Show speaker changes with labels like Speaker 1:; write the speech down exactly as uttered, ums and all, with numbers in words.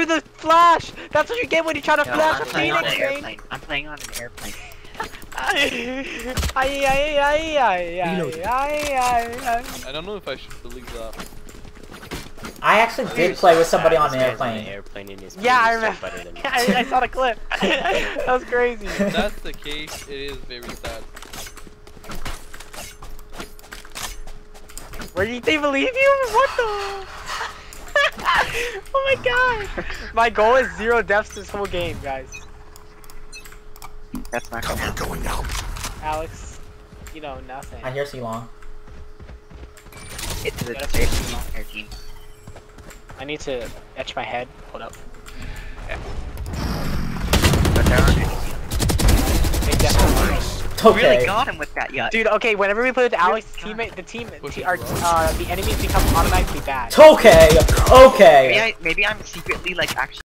Speaker 1: threw the flash! That's what you get when you try to
Speaker 2: Yo,
Speaker 1: flash
Speaker 2: I'm
Speaker 1: a
Speaker 2: playing on
Speaker 1: Phoenix,
Speaker 2: an
Speaker 1: man!
Speaker 2: airplane. I'm playing on an airplane.
Speaker 1: Ay, ay, ay, ay, ay, ay, ay, ay.
Speaker 3: I don't know if I should believe that.
Speaker 4: I actually did play with somebody on an
Speaker 5: This guy's on
Speaker 4: airplane.
Speaker 5: an airplane and his
Speaker 1: Yeah, I
Speaker 5: plane is
Speaker 1: remember.
Speaker 5: still better than
Speaker 1: I, I saw the clip. That was crazy.
Speaker 3: If that's the case, it is very sad.
Speaker 1: Where do you they believe you? What the? Oh my god! My goal is zero deaths this whole game, guys.
Speaker 2: That's not
Speaker 6: Cover going out.
Speaker 1: Alex, you know nothing.
Speaker 4: I hear C-Long.
Speaker 2: It's the
Speaker 1: Gotta
Speaker 2: thirteen,
Speaker 1: fix it.
Speaker 2: thirteen.
Speaker 1: I need to etch my head. Hold up.
Speaker 2: But there aren't any.
Speaker 1: Take that.
Speaker 4: Okay.
Speaker 2: Really got him with that yacht.
Speaker 1: Dude, okay, whenever we play with Alex,
Speaker 2: Really
Speaker 1: teammate, the team,
Speaker 3: Push
Speaker 1: t
Speaker 3: it,
Speaker 1: our,
Speaker 3: bro.
Speaker 1: uh, the enemies become automatically bad.
Speaker 4: Okay. Okay.
Speaker 2: Maybe, I, maybe I'm secretly like actually.